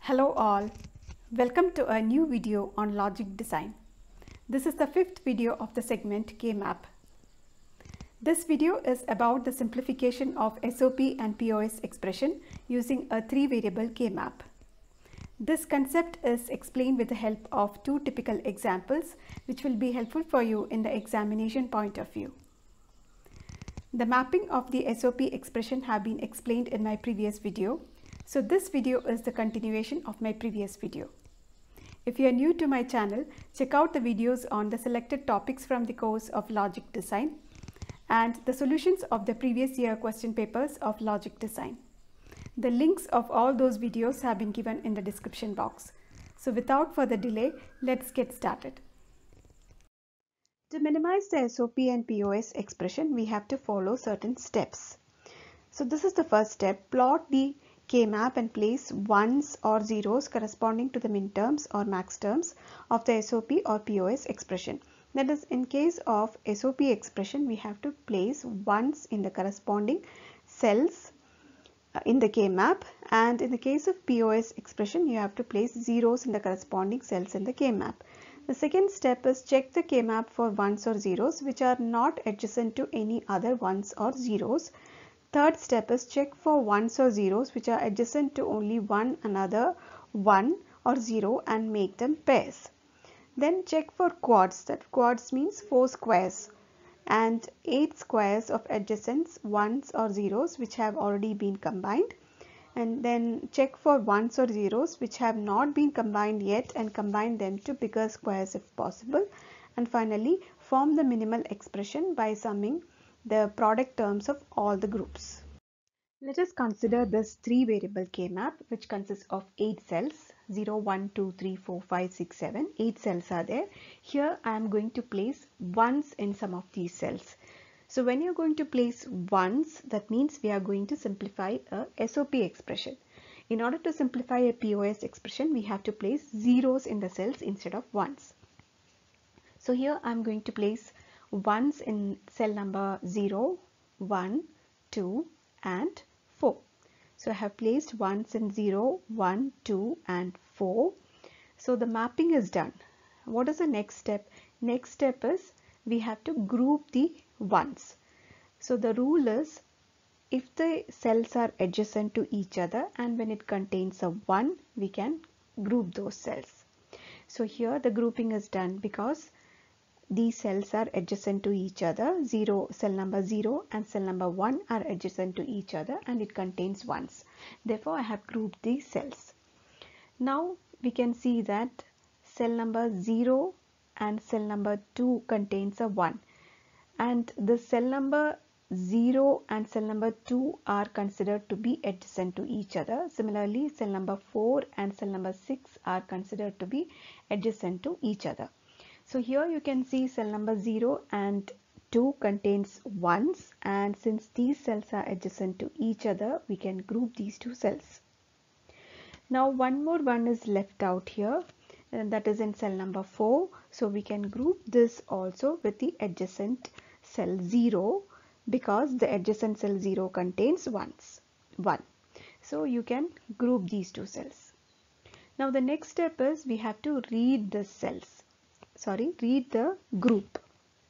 Hello all, welcome to a new video on logic design. This is the fifth video of the segment K-map. This video is about the simplification of SOP and POS expression using a three-variable K-map. This concept is explained with the help of two typical examples which will be helpful for you in the examination point of view. The mapping of the SOP expression have been explained in my previous video. So this video is the continuation of my previous video. If you are new to my channel, check out the videos on the selected topics from the course of Logic Design and the solutions of the previous year question papers of Logic Design. The links of all those videos have been given in the description box. So without further delay, let's get started. To minimize the SOP and POS expression, we have to follow certain steps. So this is the first step. Plot the K-map and place ones or zeros corresponding to the min terms or max terms of the SOP or POS expression. That is, in case of SOP expression, we have to place ones in the corresponding cells in the K-map, and in the case of POS expression, you have to place zeros in the corresponding cells in the K-map. The second step is check the K-map for ones or zeros which are not adjacent to any other ones or zeros. Third step is check for ones or zeros which are adjacent to only one another one or zero and make them pairs. Then check for quads. That quads means 4 squares and 8 squares of adjacent ones or zeros which have already been combined. And then check for ones or zeros which have not been combined yet and combine them to bigger squares if possible. And finally, form the minimal expression by summing the product terms of all the groups. Let us consider this three-variable K-map which consists of 8 cells, 0, 1, 2, 3, 4, 5, 6, 7. 8 cells are there. Here I am going to place ones in some of these cells. So when you are going to place ones, that means we are going to simplify a SOP expression. In order to simplify a POS expression, we have to place zeros in the cells instead of ones. So here I am going to place ones in cell number 0, 1, 2 and 4. So I have placed ones in 0, 1, 2 and 4. So the mapping is done. What is the next step? Next step is we have to group the ones. So the rule is if the cells are adjacent to each other and when it contains a 1, we can group those cells. So here the grouping is done because these cells are adjacent to each other. Cell number 0 and cell number 1 are adjacent to each other and it contains ones. Therefore, I have grouped these cells. Now we can see that cell number 0 and cell number 2 contains a 1. And the cell number 0 and cell number 2 are considered to be adjacent to each other. Similarly, cell number 4 and cell number 6 are considered to be adjacent to each other. So here you can see cell number 0 and 2 contains ones, and since these cells are adjacent to each other, we can group these two cells. Now one more one is left out here, and that is in cell number 4. So we can group this also with the adjacent cell 0 because the adjacent cell 0 contains 1. So you can group these two cells. Now the next step is we have to read the group.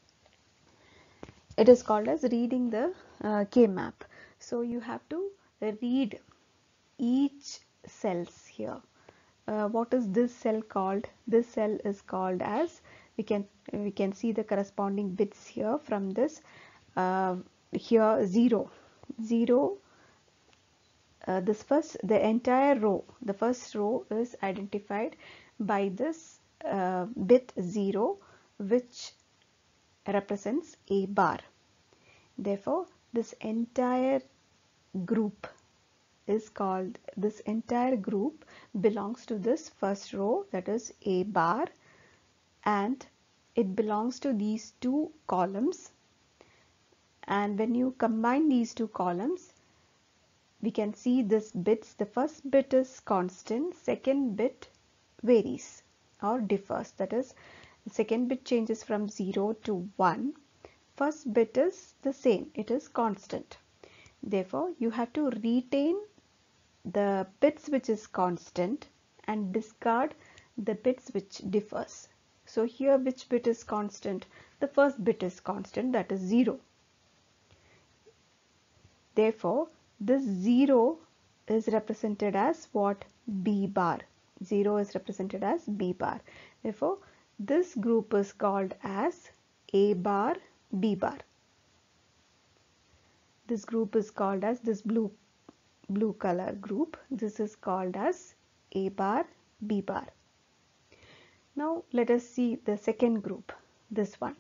It is called as reading the K-map. So you have to read each cells here. What is this cell called? This cell is called as, we can see the corresponding bits here from this. Here 0. The entire row, the first row is identified by this bit 0 which represents a bar. Therefore, this entire group belongs to this first row, that is a bar, and it belongs to these two columns. And when you combine these two columns, we can see this bits. The first bit is constant, second bit varies or differs, that is the second bit changes from 0 to 1. First bit is the same, it is constant. Therefore, you have to retain the bits which is constant and discard the bits which differs. So here which bit is constant? The first bit is constant, that is 0. Therefore, this 0 is represented as what? B bar. 0 is represented as B bar. Therefore, this group is called as A bar, B bar. This group is called as this blue color group. This is called as A bar, B bar. Now let us see the second group, this one.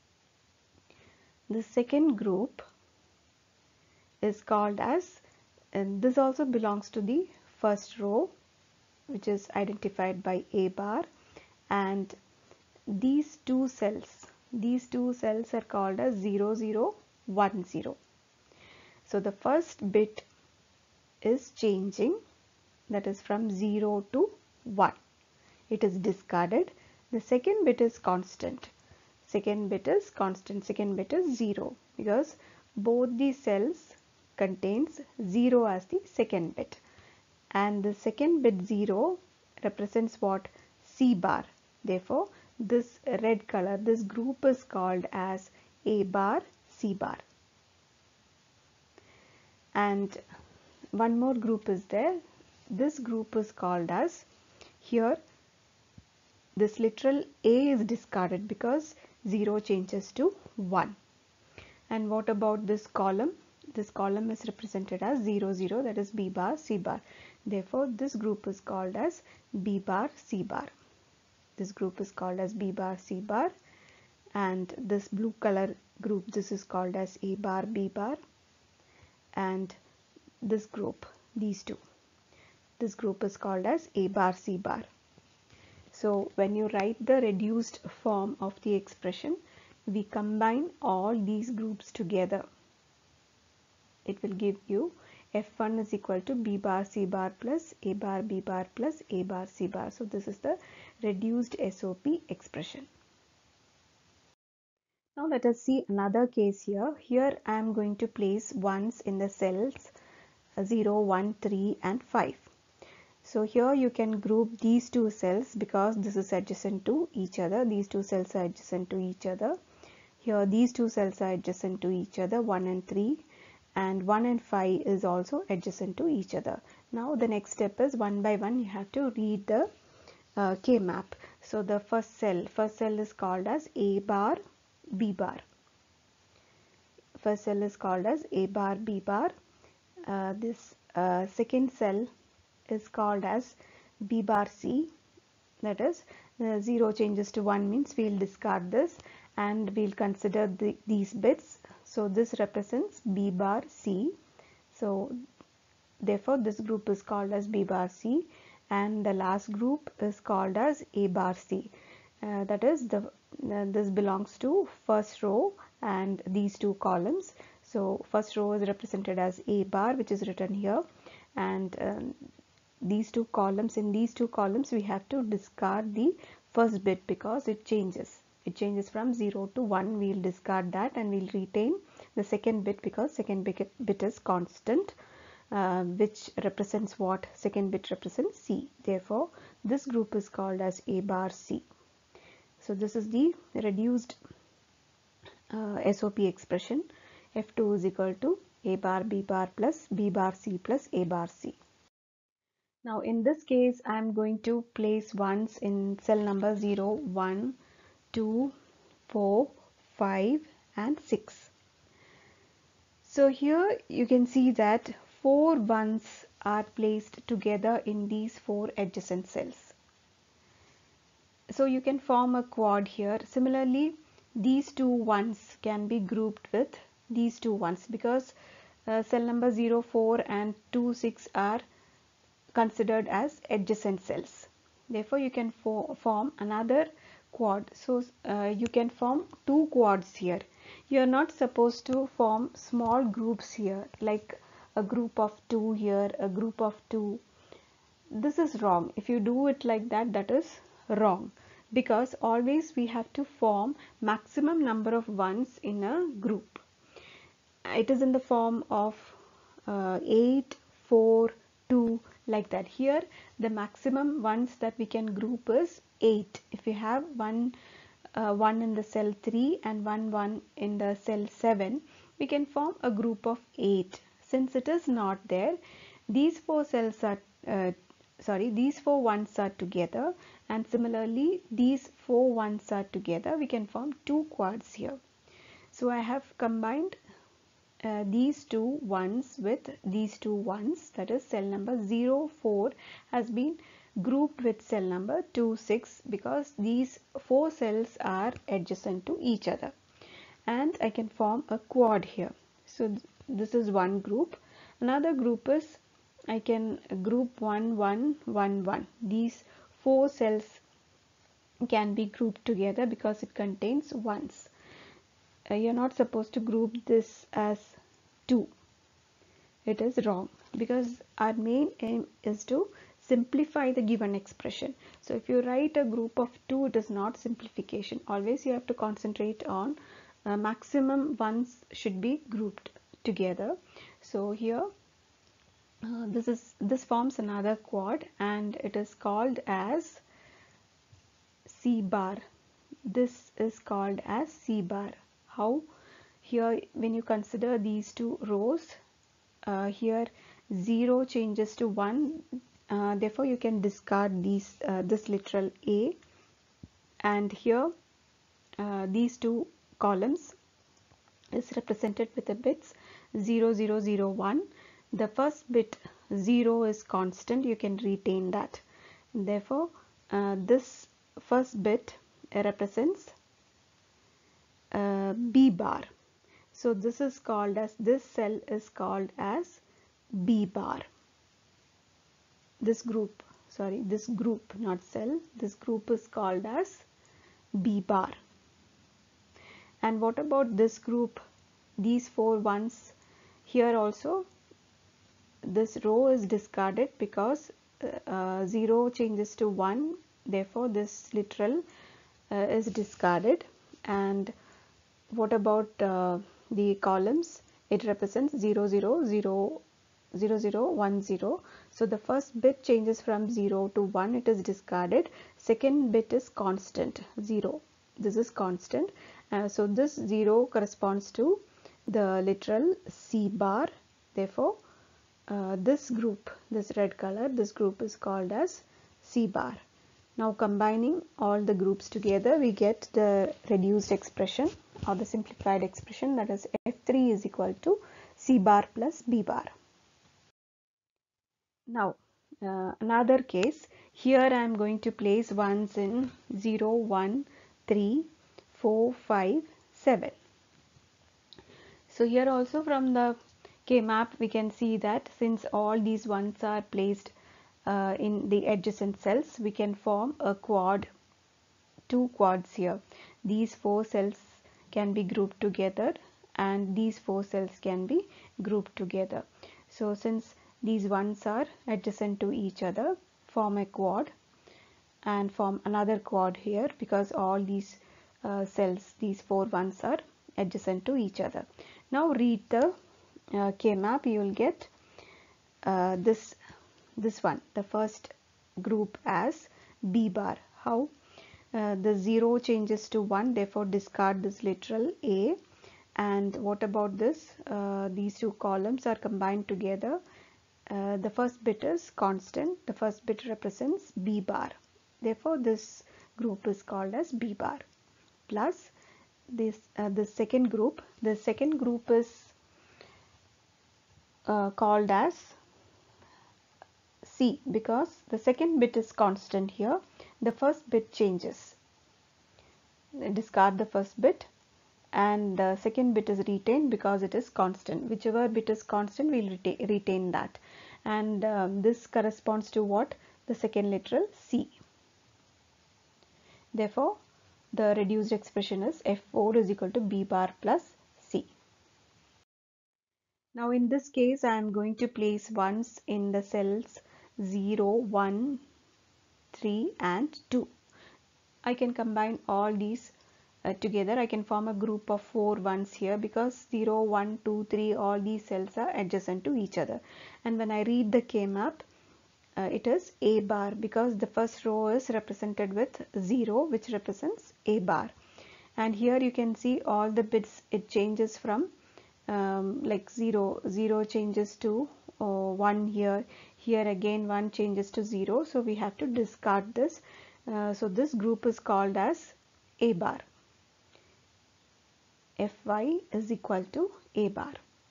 The second group is called as, and this also belongs to the first row, which is identified by A bar, and these two cells are called as 0, 0, 1, 0. So the first bit is changing, that is from 0 to 1. It is discarded. The second bit is constant. Second bit is 0, because both the cells contains 0 as the second bit, and the second bit 0 represents what? C bar. Therefore, this red color, this group is called as A bar, C bar. And one more group is there. This group is called as, here this literal A is discarded because 0 changes to 1. And what about this column? This column is represented as 0, 0, that is B bar, C bar. Therefore, this group is called as B bar, C bar. This group is called as B bar, C bar. And this blue color group, this is called as A bar, B bar. And this group, these two, this group is called as A bar, C bar. So when you write the reduced form of the expression, we combine all these groups together. It will give you F1 is equal to B bar, C bar plus A bar, B bar plus A bar, C bar. So this is the reduced SOP expression. Now let us see another case here. Here I am going to place ones in the cells 0, 1, 3 and 5. So here you can group these two cells because this is adjacent to each other. These two cells are adjacent to each other. Here these two cells are adjacent to each other, 1 and 3, and 1 and 5 is also adjacent to each other. Now the next step is one by one you have to read the K-map. So the first cell is called as A bar, B bar. First cell is called as A bar, B bar. This second cell is called as B bar, C. That is 0 changes to 1 means we will discard this and we will consider these bits. So this represents B bar, C. So therefore this group is called as B bar, C, and the last group is called as A bar, C. That is this belongs to first row and these two columns. So first row is represented as A bar, which is written here, and these two columns, in these two columns we have to discard the first bit because it changes from 0 to 1. We will discard that and we will retain the second bit because second bit is constant, which represents what? Second bit represents C. Therefore this group is called as A bar, C. So this is the reduced SOP expression. F2 is equal to A bar, B bar plus B bar, C plus A bar, C. Now in this case I am going to place ones in cell number 0, 1, 2, 4, 5 and 6. So here you can see that 4 ones are placed together in these 4 adjacent cells. So you can form a quad here. Similarly, these two ones can be grouped with these two ones because cell number 0, 4 and 2, 6 are considered as adjacent cells. Therefore, you can form another quad. So you can form 2 quads here. You are not supposed to form small groups here, like a group of 2 here, a group of 2. This is wrong. If you do it like that, that is wrong, because always we have to form maximum number of ones in a group. It is in the form of 8, 4, 2 like that. Here the maximum ones that we can group is 8. If we have one in the cell 3 and one in the cell 7, we can form a group of 8. Since it is not there, these four cells are these four ones are together, and similarly these four ones are together. We can form two quads here. So I have combined these two ones with these two ones, that is cell number 0, 4 has been grouped with cell number 2, 6 because these four cells are adjacent to each other, and I can form a quad here. So this is one group. Another group is I can group 1, 1, 1, 1. These four cells can be grouped together because it contains ones. You're not supposed to group this as 2. It is wrong because our main aim is to simplify the given expression. So if you write a group of 2, it is not simplification. Always you have to concentrate on maximum ones should be grouped together. So here this forms another quad, and it is called as C bar. This is called as C bar. How? Here when you consider these two rows, here 0 changes to 1, therefore you can discard this literal A, and here these two columns is represented with the bits 0, 0, 0, 1. The first bit 0 is constant, you can retain that. Therefore this first bit represents B bar. So this is called as, this cell is called as B bar. This group, not cell, this group is called as B bar. And what about this group, these four ones? Here also this row is discarded because 0 changes to 1, therefore this literal is discarded. And what about the columns? It represents 0, 0, 0, 0, 0, 1, 0. So the first bit changes from 0 to 1, it is discarded. Second bit is constant, 0. This is constant. So this 0 corresponds to the literal C bar. Therefore this group, this red color, this group is called as C bar. Now combining all the groups together, we get the reduced expression or the simplified expression, that is F3 is equal to C bar plus B bar. Now another case, here I am going to place ones in 0, 1, 3, 4, 5, 7. So here also from the K-map we can see that since all these ones are placed in the adjacent cells, we can form a quad, two quads here. These four cells can be grouped together and these four cells can be grouped together. So since these ones are adjacent to each other, form a quad and form another quad here because all these cells, these four ones are adjacent to each other. Now read the K-map, you will get this one, the first group as B bar. How? The 0 changes to 1, therefore discard this literal A. And what about this? These two columns are combined together. The first bit is constant, the first bit represents B bar. Therefore this group is called as B bar. Plus this the second group is called as C because the second bit is constant here. The first bit changes. Discard the first bit and the second bit is retained because it is constant. Whichever bit is constant, we will retain that. And this corresponds to what? The second literal C. Therefore, the reduced expression is F4 is equal to B bar plus C. Now in this case, I am going to place ones in the cells 0, 1, 3 and 2. I can combine all these together. I can form a group of 4 ones here because 0, 1, 2, 3, all these cells are adjacent to each other. And when I read the K-map, it is a bar, because the first row is represented with 0, which represents a bar. And here you can see all the bits, it changes from like 0 changes to 1 here, here again 1 changes to 0, so we have to discard this. So this group is called as a bar. Fy is equal to a bar.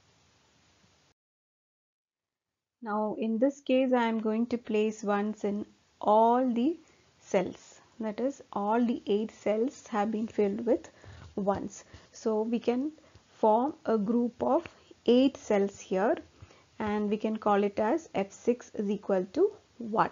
Now in this case I am going to place ones in all the cells, that is all the 8 cells have been filled with ones. So we can form a group of 8 cells here, and we can call it as F6 is equal to 1.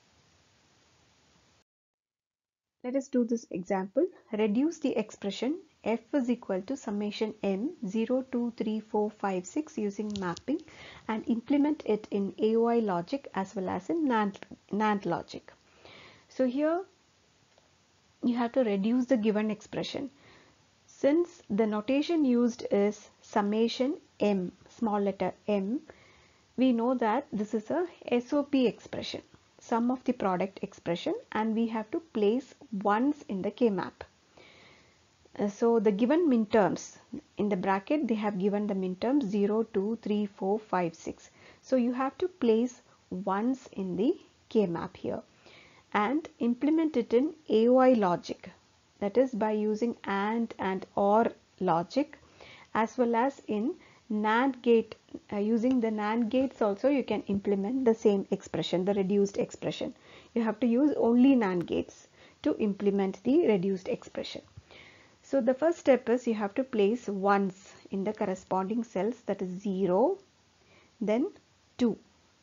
Let us do this example. Reduce the expression f is equal to summation m 0, 2, 3, 4, 5, 6 using mapping, and implement it in AOI logic as well as in NAND logic. So here you have to reduce the given expression. Since the notation used is summation m, small letter m, we know that this is a SOP expression, sum of the product expression, and we have to place ones in the K-map. So the given minterms in the bracket, they have given the minterms 0, 2, 3, 4, 5, 6. So you have to place ones in the K-map here and implement it in AOI logic, that is by using AND and OR logic, as well as in NAND gate. Using the NAND gates also you can implement the same expression, the reduced expression. You have to use only NAND gates to implement the reduced expression. So the first step is you have to place ones in the corresponding cells, that is 0, then 2,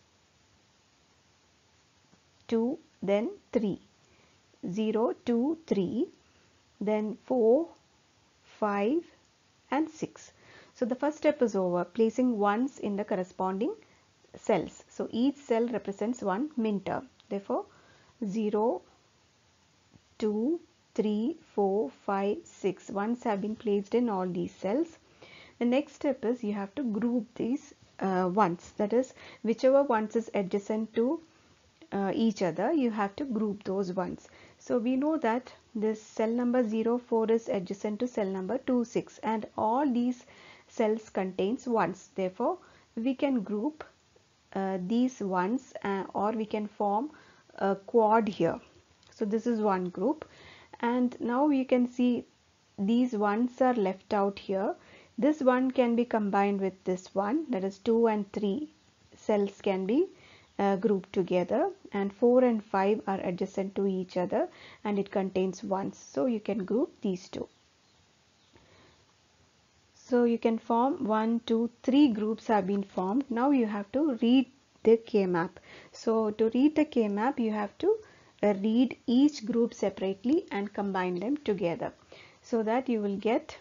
2, then 3, 0, 2, 3, then 4, 5 and 6. So the first step is over, placing ones in the corresponding cells. So each cell represents one minterm. Therefore 0, 2, 3, 4, 5, 6 ones have been placed in all these cells. The next step is you have to group these ones, that is whichever ones is adjacent to each other, you have to group those ones. So we know that this cell number 04 is adjacent to cell number 26, and all these cells contains ones. Therefore we can group these ones, or we can form a quad here. So this is one group, and now you can see these ones are left out here. This one can be combined with this one, that is 2 and 3 cells can be grouped together, and 4 and 5 are adjacent to each other and it contains ones. So you can group these two. So you can form 1, 2, 3 groups have been formed. Now you have to read the K-map. So to read the K-map, you have to read each group separately and combine them together, so that you will get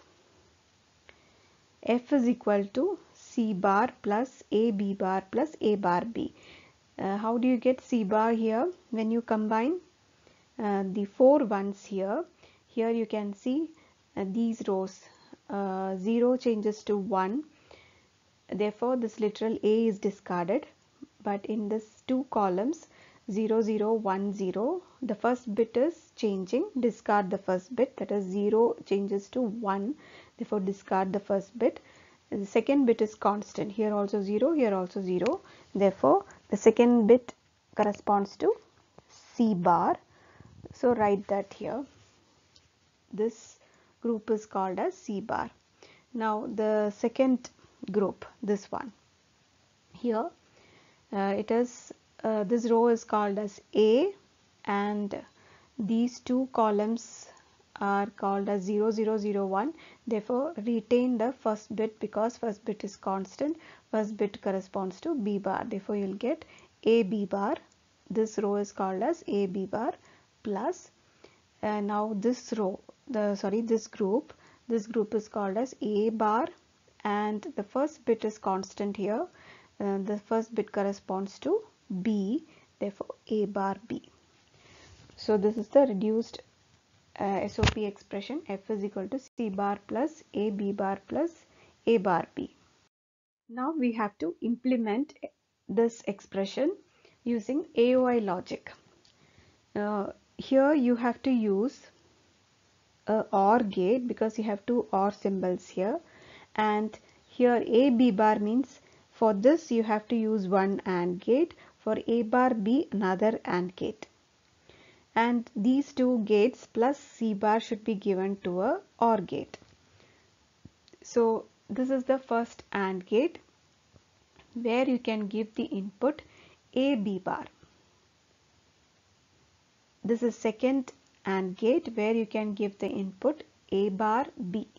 F is equal to C bar plus A B bar plus A bar B. How do you get C bar here? When you combine the 4 ones here, you can see these rows, 0 changes to 1, therefore this literal A is discarded. But in this 2 columns 0, 0, 1, 0, the first bit is changing, discard the first bit, that is 0 changes to 1, therefore discard the first bit. The second bit is constant, here also 0, here also 0, therefore the second bit corresponds to C bar. So write that here, this group is called as C bar. Now the second group, this one, here it is this row is called as A, and these 2 columns are called as 0, 0, 0, 1. Therefore retain the first bit, because first bit is constant, first bit corresponds to B bar, therefore you will get A B bar. This row is called as A B bar plus now this row, this group is called as A bar, and the first bit is constant here, the first bit corresponds to B, therefore A bar B. So this is the reduced SOP expression, F is equal to C bar plus A B bar plus A bar B. Now we have to implement this expression using AOI logic. Here you have to use a OR gate because you have two OR symbols here, and here A B bar means for this you have to use one AND gate, for A bar B another AND gate, and these two gates plus C bar should be given to a OR gate. So this is the first AND gate where you can give the input A B bar. This is second AND gate where you can give the input A bar B,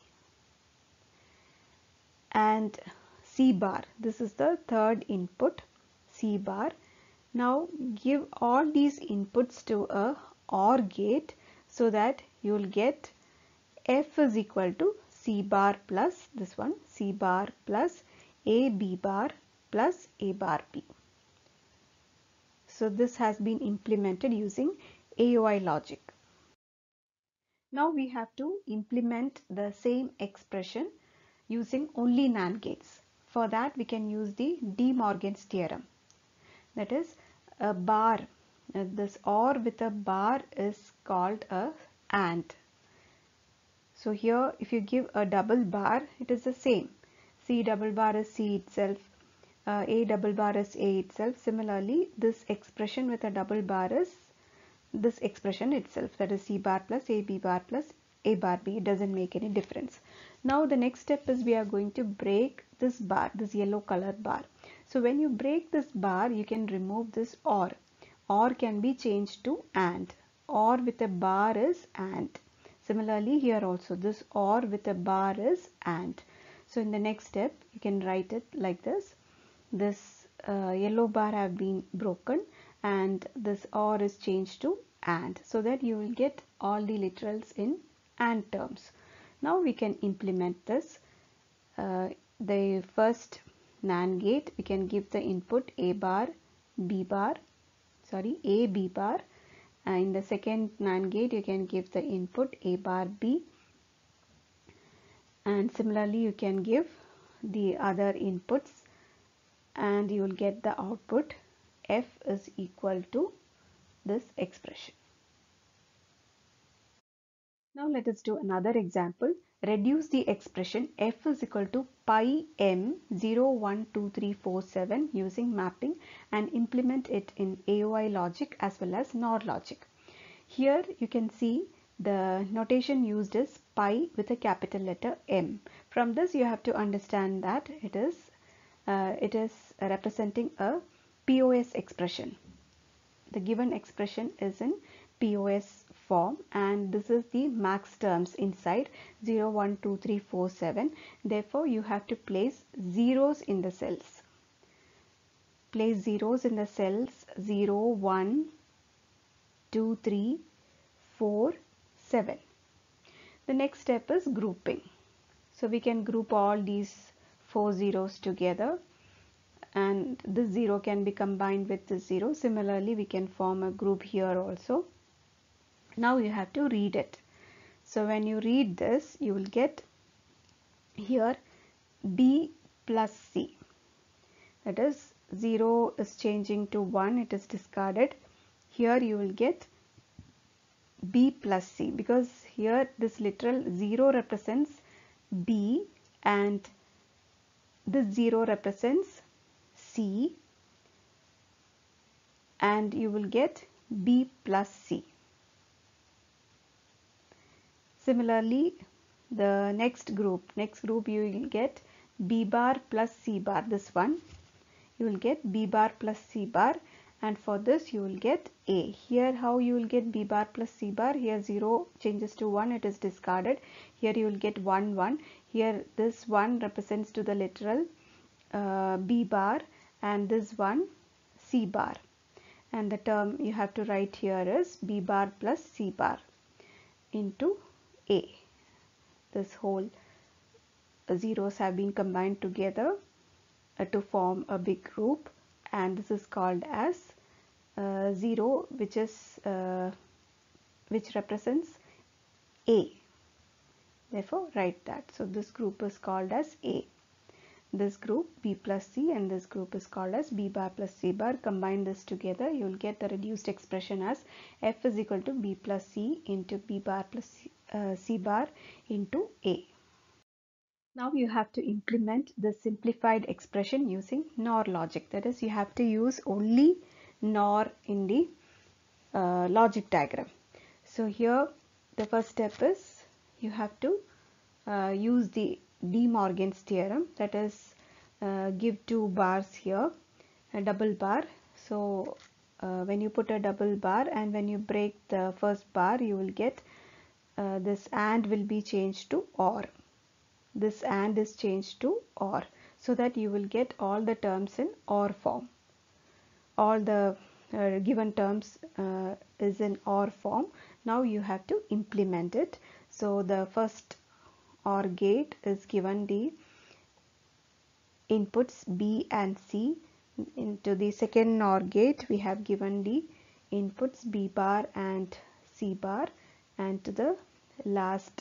and C bar. This is the third input C bar. Now give all these inputs to a OR gate so that you will get F is equal to C bar plus this one C bar plus A B bar plus A bar B. So this has been implemented using AOI logic. Now we have to implement the same expression using only NAND gates. For that we can use the De Morgan's theorem. That is, a bar, this OR with a bar is called a AND. So here if you give a double bar, it is the same. C double bar is C itself, A double bar is A itself. Similarly, this expression with a double bar is this expression itself, that is C bar plus A B bar plus A bar B. It doesn't make any difference. Now the next step is we are going to break this bar, this yellow color bar. So when you break this bar, you can remove this OR. OR can be changed to AND. OR with a bar is AND. Similarly here also this OR with a bar is AND. So in the next step you can write it like this. This yellow bar have been broken and this OR is changed to AND, so that you will get all the literals in AND terms. Now we can implement this. The first NAND gate, we can give the input A bar B bar, A B bar. In the second NAND gate you can give the input A bar B, and similarly you can give the other inputs and you will get the output F is equal to this expression. Now let us do another example. Reduce the expression F is equal to pi m 0, 1, 2, 3, 4, 7 using mapping and implement it in AOI logic as well as NOR logic. Here you can see the notation used is pi with a capital letter M. From this you have to understand that it is representing a POS expression. The given expression is in POS form and this is the max terms inside 0, 1, 2, 3, 4, 7. Therefore you have to place zeros in the cells. Place zeros in the cells 0, 1, 2, 3, 4, 7. The next step is grouping. So we can group all these 4 zeros together and this 0 can be combined with this 0. Similarly, we can form a group here also. Now you have to read it. So when you read this, you will get here B plus C. That is 0 is changing to 1, it is discarded. Here you will get B plus C, because here this literal 0 represents B and this 0 represents C, and you will get B plus C. Similarly, the next group you will get B bar plus C bar. This one you will get B bar plus C bar, and for this you will get A. Here how you will get B bar plus C bar? Here 0 changes to 1, it is discarded. Here you will get 1, 1. Here this 1 represents to the literal B bar and this one C bar, and the term you have to write here is B bar plus C bar into A. This whole zeros have been combined together to form a big group, and this is called as 0 which represents A. Therefore write that. So this group is called as A. this group B plus C, and this group is called as B bar plus C bar. Combine this together, you will get the reduced expression as F is equal to B plus C into B bar plus C bar into A. Now you have to implement the simplified expression using NOR logic. That is, you have to use only NOR in the logic diagram. So here the first step is you have to use the De Morgan's theorem, that is give two bars here, a double bar. So when you put a double bar and when you break the first bar, you will get this AND will be changed to OR. This AND is changed to OR, so that you will get all the terms in OR form. All the given terms is in OR form. Now you have to implement it. So the first OR gate is given the inputs B and C. Into the second NOR gate we have given the inputs B bar and C bar, and to the last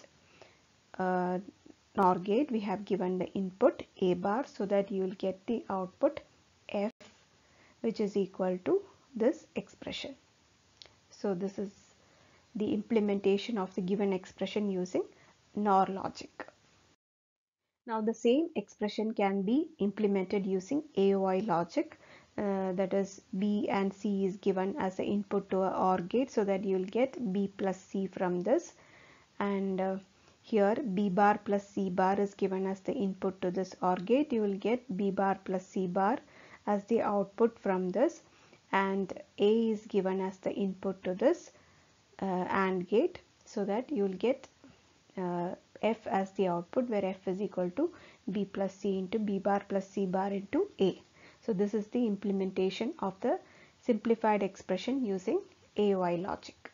NOR gate we have given the input A bar, so that you will get the output F, which is equal to this expression. So this is the implementation of the given expression using NOR logic. Now the same expression can be implemented using AOI logic. That is, B and C is given as the input to a OR gate, so that you will get B plus C from this, and here B bar plus C bar is given as the input to this OR gate. You will get B bar plus C bar as the output from this, and A is given as the input to this AND gate, so that you will get F as the output, where F is equal to B plus C into B bar plus C bar into A. So this is the implementation of the simplified expression using AOI logic.